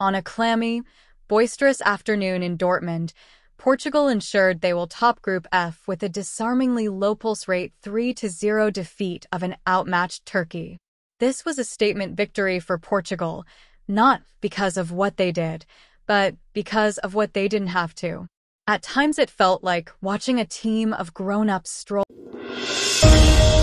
On a clammy, boisterous afternoon in Dortmund, Portugal ensured they will top Group F with a disarmingly low pulse rate 3-0 defeat of an outmatched Turkey. This was a statement victory for Portugal, not because of what they did, but because of what they didn't have to. At times it felt like watching a team of grown-ups stroll